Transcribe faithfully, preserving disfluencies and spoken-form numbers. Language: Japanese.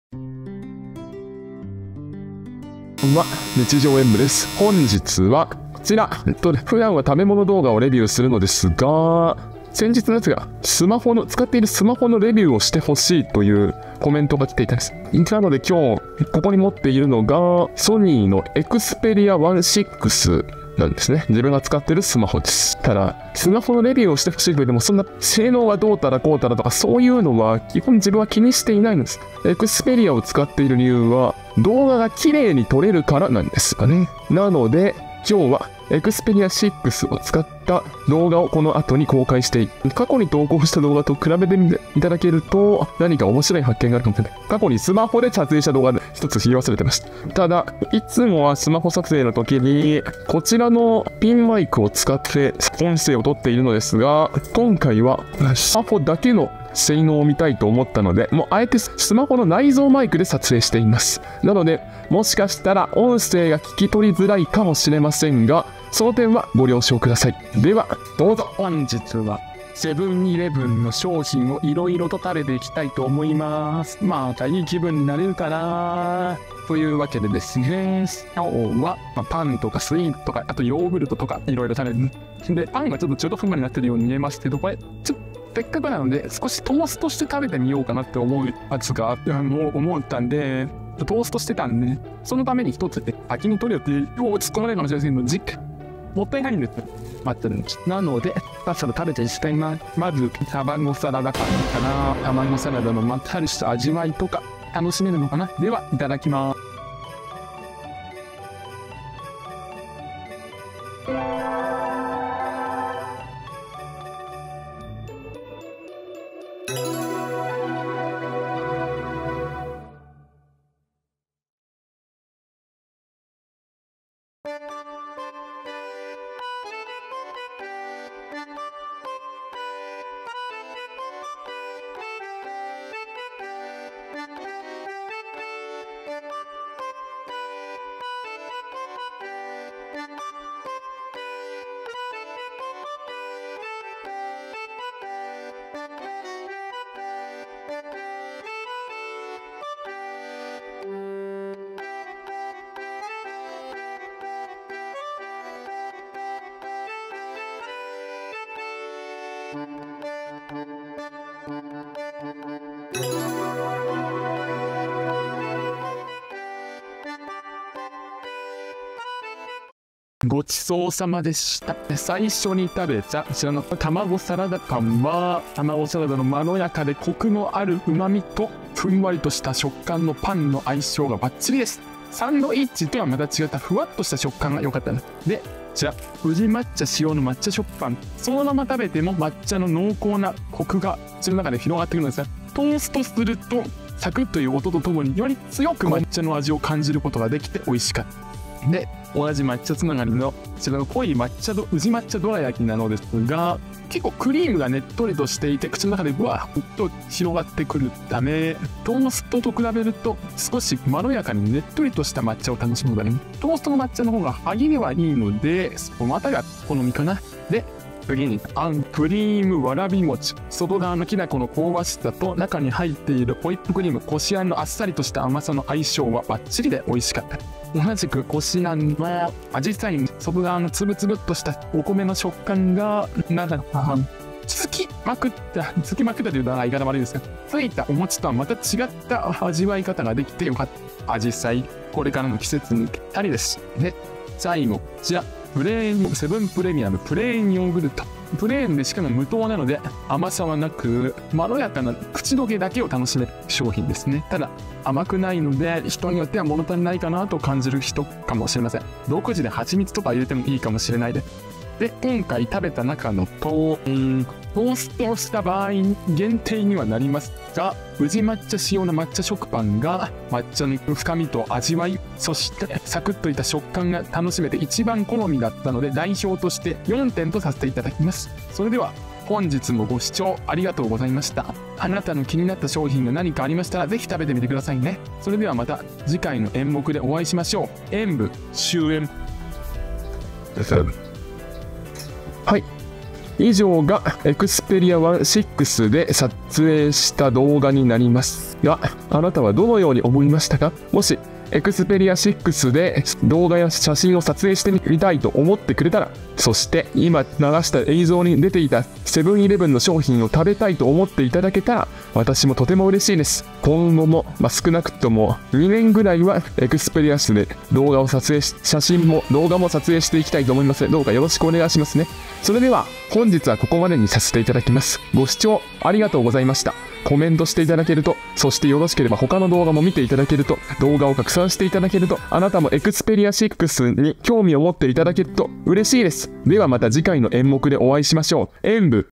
こんばんは、日常演舞です。本日はこちら、えっとね、普段は食べ物動画をレビューするのですが、先日のやつがスマホの使っているスマホのレビューをしてほしいというコメントが来ていたんです。なので今日ここに持っているのがソニーのエクスペリアじゅうろくなんですね。自分が使っているスマホです。ただ、スマホのレビューをしてほしいと言っても、そんな性能がどうたらこうたらとかそういうのは基本自分は気にしていないんです。エクスペリアを使っている理由は動画が綺麗に撮れるからなんですかね。なので、今日はエクスペリアシックスを使った動画をこの後に公開していく。過去に投稿した動画と比べてみていただけると何か面白い発見があるかもしれない。過去にスマホで撮影した動画で一つ言い忘れてました。ただ、いつもはスマホ撮影の時にこちらのピンマイクを使って音声を撮っているのですが、今回はスマホだけの性能を見たいと思ったので、もうあえてスマホの内蔵マイクで撮影しています。なので、もしかしたら音声が聞き取りづらいかもしれませんが、その点はご了承ください。では、どうぞ。 本日はセブンイレブンの商品をいろいろと食べていきたいと思います。またいい気分になれるかなというわけでですね、今日は、まあ、パンとかスイーツとか、あとヨーグルトとかいろいろ食べる。で、パンがちょっと中途半端になってるように見えますけど、これ、ちょっとせっかくなので少しトーストして食べてみようかなって思うやつがもう思ったんで、トーストしてたんで、ね、そのために一つで先に取るよってよう突っ込まれるかもしれないですけど、もったいないんですよ。待ってるんです。なので、さっさと食べていきたいな。まず、卵サラダパンかな。卵サラダのまったりした味わいとか楽しめるのかな。では、いただきます。ごちそうさまでした。最初に食べたこちらの卵サラダパンは、卵サラダのまろやかでコクのある旨味とふんわりとした食感のパンの相性がバッチリです。サンドイッチとはまた違ったふわっとした食感が良かったです。で、こちら宇治抹茶使用の抹茶食パン、そのまま食べても抹茶の濃厚なコクが口の中で広がってくるんですが、トーストするとサクッという音とともにより強く抹茶の味を感じることができて美味しかった。で、同じ抹茶つながりのこちらの濃い抹茶ど宇治抹茶どら焼きなのですが、結構クリームがねっとりとしていて口の中でぶわっと広がってくるため、トーストと比べると少しまろやかにねっとりとした抹茶を楽しむためにトーストの抹茶の方が歯切れはいいので、そのまたが好みかな。で、次にあんクリームわらび餅、外側のきな粉の香ばしさと中に入っているホイップクリームこしあんのあっさりとした甘さの相性はバッチリで美味しかった。同じくこしあんの味さい外側のつぶつぶっとしたお米の食感がなんだろう、つきまくったつきまくったというのは言い方悪いですが、ついたお餅とはまた違った味わい方ができてよかった。味さいこれからの季節にぴったりです。で、最後じゃプレーンセブンプレミアムプレーンヨーグルト、プレーンでしかも無糖なので甘さはなくまろやかな口どけだけを楽しめる商品ですね。ただ甘くないので人によっては物足りないかなと感じる人かもしれません。独自で蜂蜜とか入れてもいいかもしれないです。で、今回食べた中のトートーストをした場合限定にはなりますが、宇治抹茶仕様の抹茶食パンが抹茶の深みと味わい、そしてサクッといった食感が楽しめて一番好みだったので代表としてよんてんとさせていただきます。それでは本日もご視聴ありがとうございました。あなたの気になった商品が何かありましたらぜひ食べてみてくださいね。それではまた次回の演目でお会いしましょう。演舞終演。 はい。 以上がエクスペリアワンシックスで撮影した動画になりますが、あなたはどのように思いましたか？もしエクスペリアシックスで動画や写真を撮影してみたいと思ってくれたら、そして今流した映像に出ていたセブンイレブンの商品を食べたいと思っていただけたら、私もとても嬉しいです。今後も、まあ、少なくともにねんぐらいはエクスペリアスで動画を撮影し、写真も動画も撮影していきたいと思いますので、どうかよろしくお願いしますね。それでは本日はここまでにさせていただきます。ご視聴ありがとうございました。コメントしていただけると、そしてよろしければ他の動画も見ていただけると、動画を拡散していただけると、あなたもエクスペリアシックスに興味を持っていただけると嬉しいです。ではまた次回の演目でお会いしましょう。演舞